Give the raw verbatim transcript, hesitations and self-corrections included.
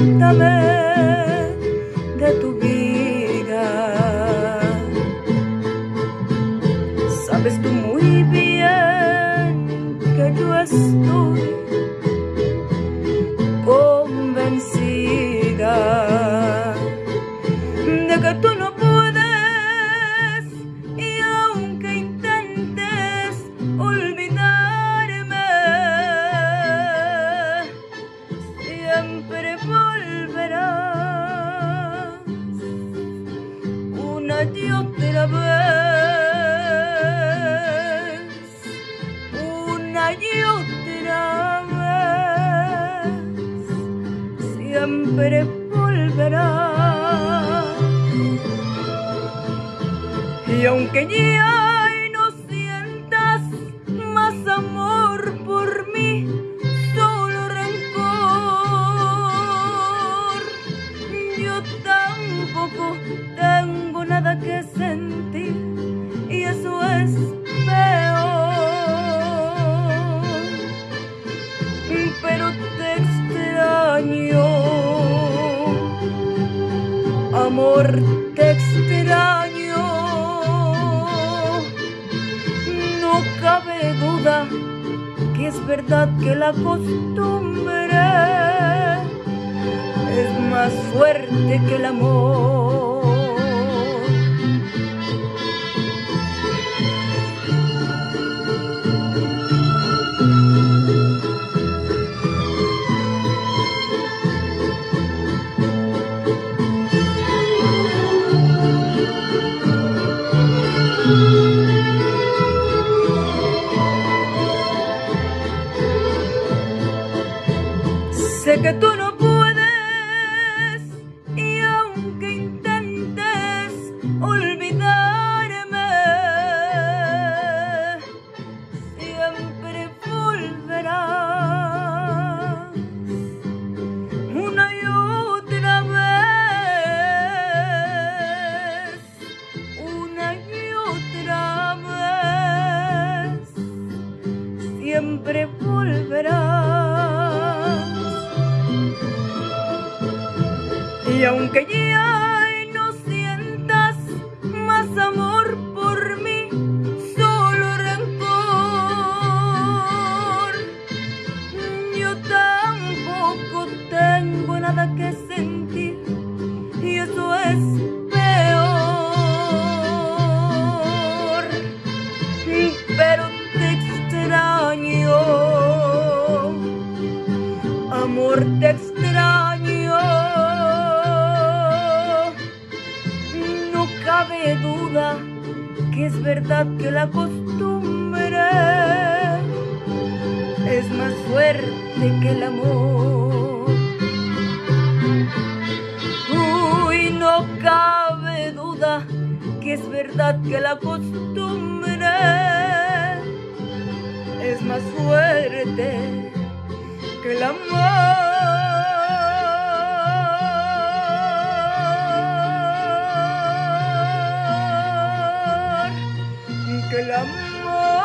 cuéntame de tu vida. Sabes tú muy bien que yo estoy convencida de que tú no puedes, y aunque intentes olvidarme, siempre volverás una y otra vez, una y otra vez, siempre volverás. Y aunque ya no sientas más amor por mí, solo rencor, yo tampoco tengo nada que sentir, y eso es peor. Pero te extraño, amor, te extraño. No cabe duda que es verdad que la costumbre es más fuerte que el amor. Sé que tú no puedes, y aunque intentes olvidarme, siempre volverás una y otra vez, una y otra vez, siempre volverás. Y aunque ya no sientas más amor por mí, solo rencor, yo tampoco tengo nada que sentir, y eso es peor. Pero te extraño, amor, te extraño. No cabe duda que es verdad que la costumbre es más fuerte que el amor. Uy, no cabe duda que es verdad que la costumbre es más fuerte que el amor. Que el amor.